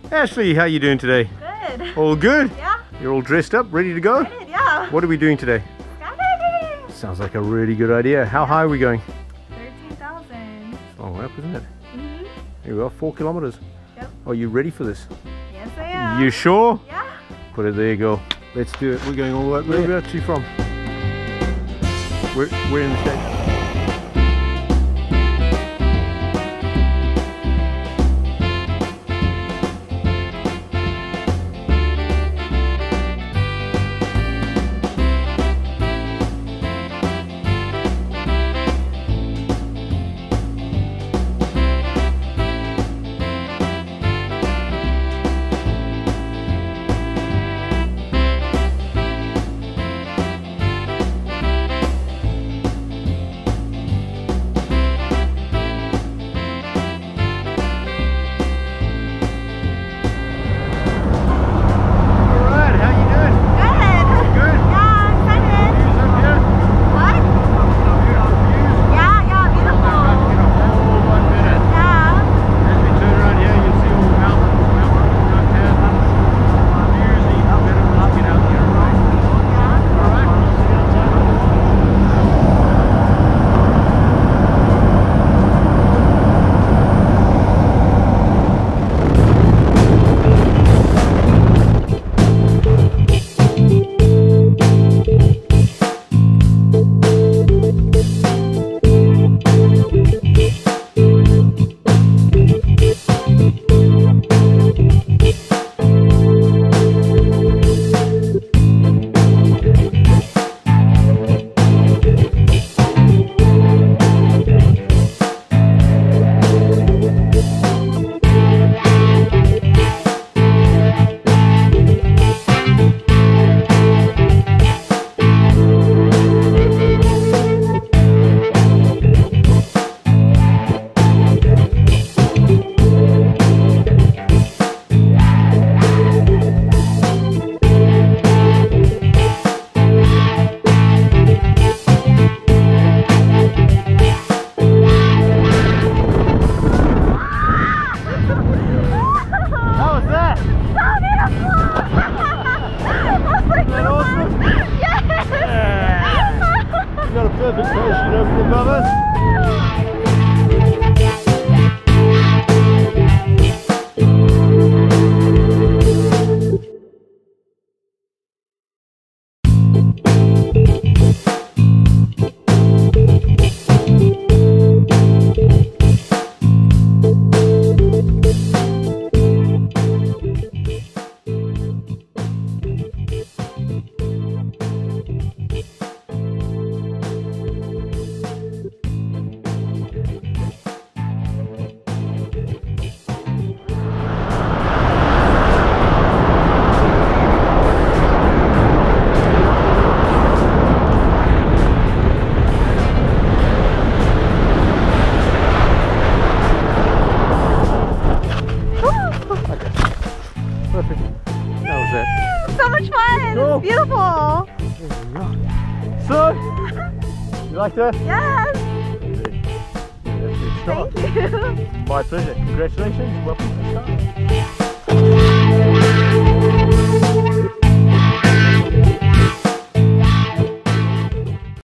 Ashley, how you doing today? Good. All good? Yeah. You're all dressed up, ready to go? Excited, yeah. What are we doing today? Skydiving. Sounds like a really good idea. How high are we going? 13,000. Long way up, isn't it? Mm-hmm. Here we are, 4 kilometers. Yep. Are you ready for this? Yes, I am. You sure? Yeah. Put it there, girl. Let's do it. We're going all the way up. Where are you from? We're in the States. Perfect parachute over above us. Perfect. How was that? So much fun. Cool. It's beautiful. So, you like that? Yes. That's a good start. Thank you. My pleasure. Congratulations. Welcome to the start.